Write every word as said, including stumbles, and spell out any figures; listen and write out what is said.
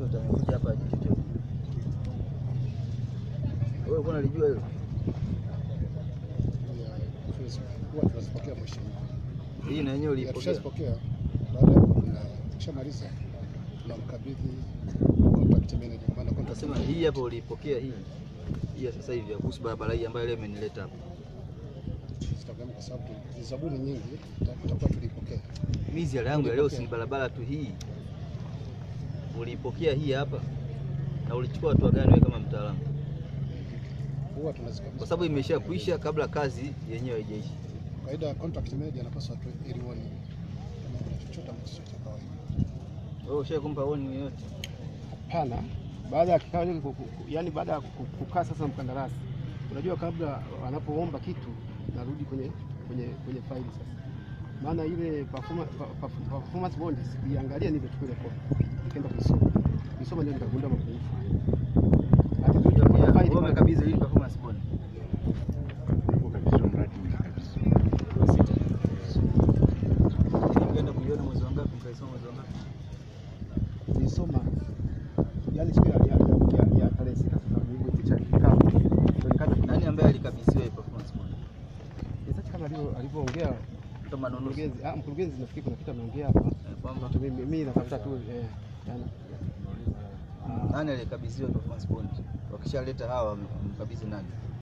yote amekuja hapa ajitetee. Wewe uko unalijua hilo? Huwa tunazipokea mheshimiwa. Hii na yenyewe ulipokea? Tunazipokea. Baada ya kushamaliza tunamkabidhi contact manager. Maana contact sema hii hapo ulipokea hii. Hii sasa hivi ya kuhusu barabara hii ambayo leo imenileta hapa. Sitakwambia kwa sababu zabuni nyingi tutakuwa tulipokea. Mimi ziara yangu ya leo si barabara tu hii. Ulipokea hii hapa na ulichukua hatua gani wewe kama mtaalamu? Huwa tunazikabidhi. Kwa sababu imesha kuisha kabla kazi yenyewe haijaisha. Kaida contact manager anapaswa tu ili uone kama kuna chochote ambacho sio cha kawaida. Wewe ushakumpa warning yoyote? Hapana. Baada ya kikao hiki, yani baada ya kukaa sasa mkandarasi, unajua kabla wanapoomba kitu narudi kwenye kwenye kwenye faili sasa. Maana ile performance performance bond siangalia nile tukule kwa. Nikaenda kusoma. Nisoma ndio nikagundua mapungufu. Hata tu faili wewe umekabidhi hii performance bond. Niko kabisa mradi kabisa. Nikaenda kuiona mwezi wangapi mkaisoma mwezi wangapi? Nisoma yani siku ya ya ya tarehe sita sasa mimi picha kikao. Nani ambaye alikabidhiwa hii performance bond? Sasa kama alivyoongea kama mkurugenzi, ah mkurugenzi nafikiri kuna kitu ameongea hapa kwamba mimi mimi natafuta tu eh yani nani alikabidhiwa performance bond? Wakishaleta hawa mkabidhi nani?